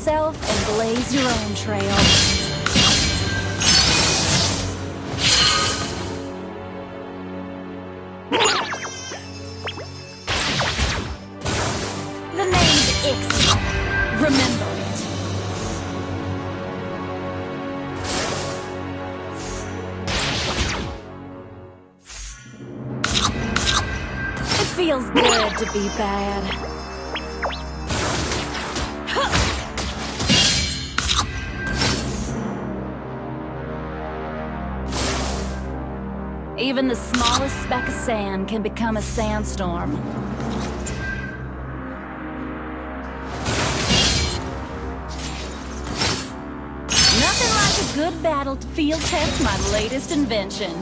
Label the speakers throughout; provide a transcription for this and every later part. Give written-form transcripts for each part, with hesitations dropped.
Speaker 1: yourself and blaze your own trail. The name's Ixia. Remember it. It feels good to be bad. Even the smallest speck of sand can become a sandstorm. Nothing like a good battle to field test my latest invention.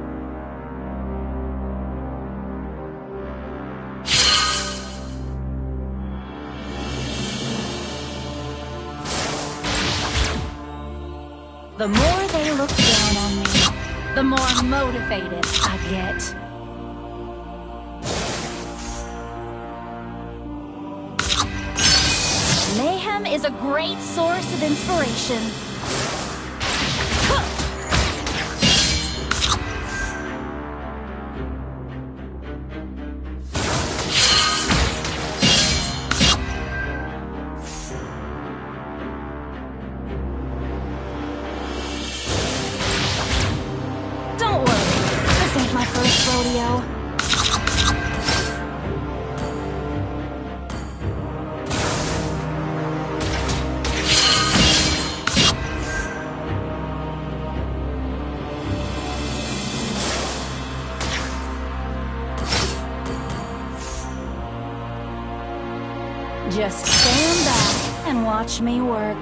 Speaker 1: The more they look down on me, the more motivated I get. Mayhem is a great source of inspiration. My first rodeo. Just stand back and watch me work.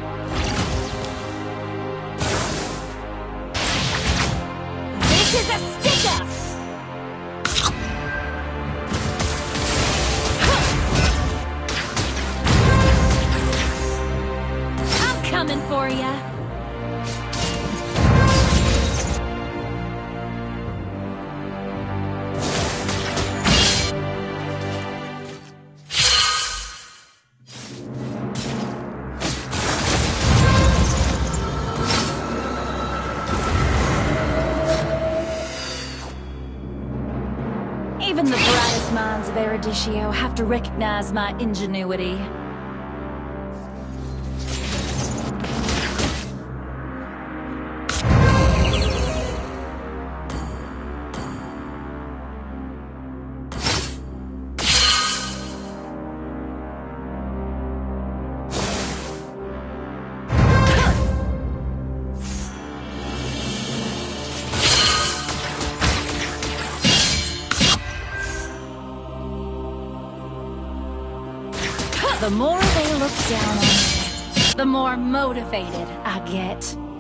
Speaker 1: This is a stick-up! I'm coming for ya. Even the brightest minds of Eruditio have to recognize my ingenuity. The more they look down on me, the more motivated I get.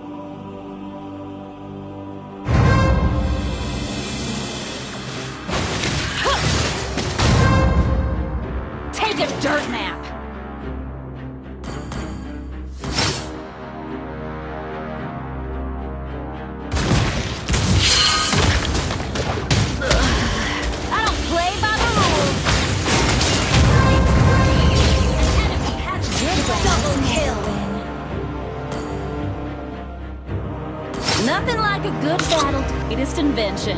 Speaker 1: Take a dirt nap! I don't play by the rules! Double kill! Nothing like a good battle to latest invention.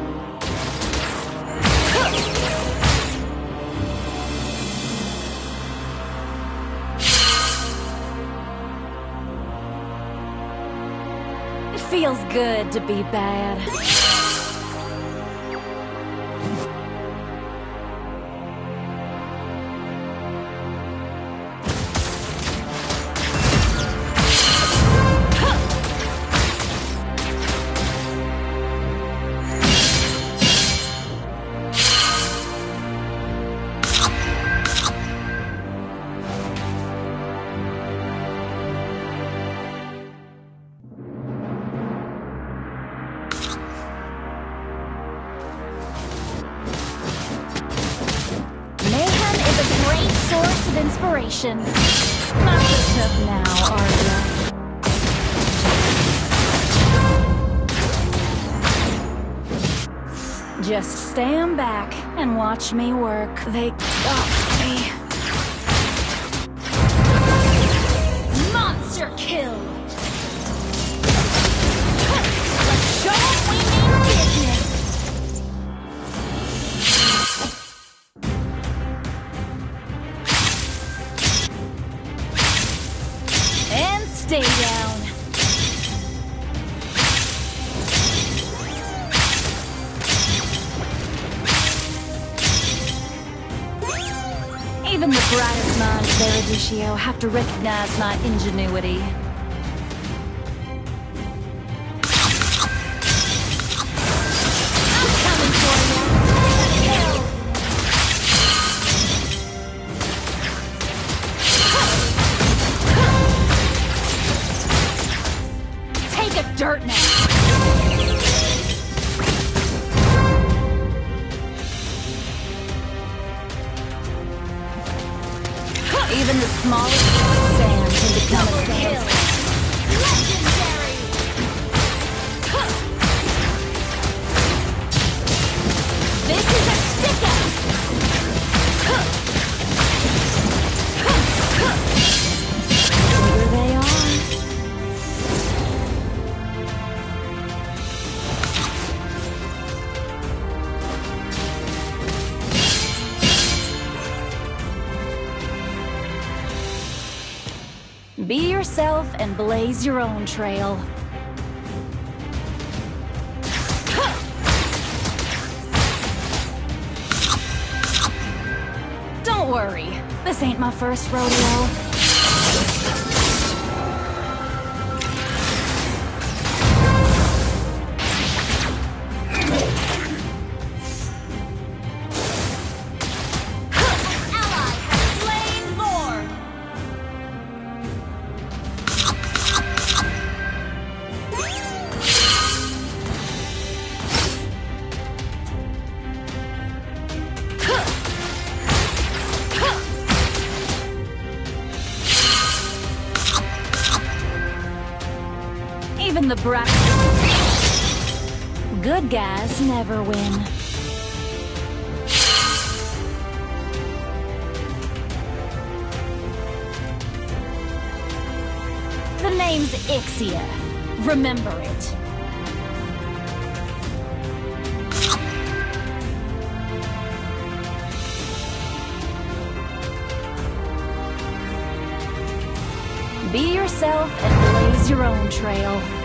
Speaker 1: It feels good to be bad. Source of inspiration. Not so tough now, are you? Just stand back and watch me work. They got me. Monster kill! Let's show 'em we mean business! And stay down. Even the brightest minds of Erudicio have to recognize my ingenuity. I'm coming for you! Take a dirt nap! Even the smallest sand can become a sand. Legendary! This is a stick-up! Here they are. Be yourself and blaze your own trail. Don't worry, this ain't my first rodeo. Even the bright good guys never win. The name's Ixia. Remember it. Be yourself and blaze your own trail.